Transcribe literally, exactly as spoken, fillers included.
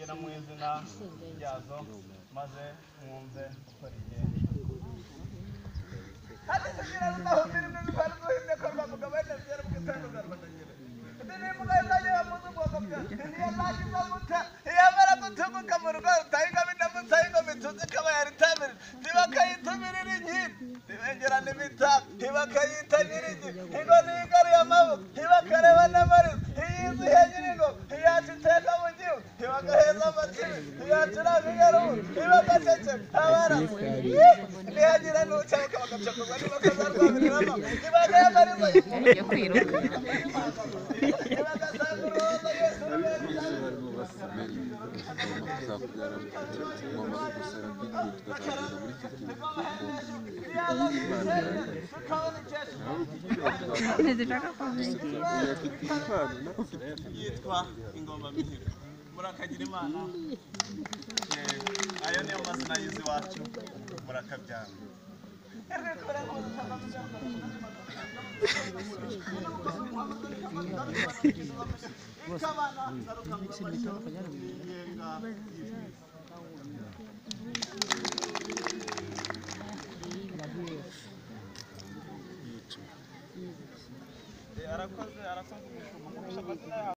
no mu izina ryazo maze mwumve uko rigenda. Hadi kugira ngo ndahumire n'ibintu bihinde ko bavuga bene byera bwitandukana batagira. Ndene mugaye ya muzu bwo kapya. Ni yabaje bamuta. Yamara gutuguka mu rugo utayiga bindamutsa yiga mituze kaba yari tabiri. Tibakayitumira inkiri. Tibengera n'ibita. Tibakayitanira inkiri. Ingo n'ingari y'amabu. Tibakareba n'amari. Iyizi henyirigo. Iyatiteka mu gihu. Tibagaheza amatibi. Iyatira bigaro. Tibakacece. Abara. Nihagira n'ucyaka bakacakwa n'ibakazarwabiramo. Tibagayamariza. Yo kwiruka. Yitwa Ingoma Mihigo. Murakagira Imana. Ayo niyo mazina yizi wacu. Murakabyara. Arakoze arakoze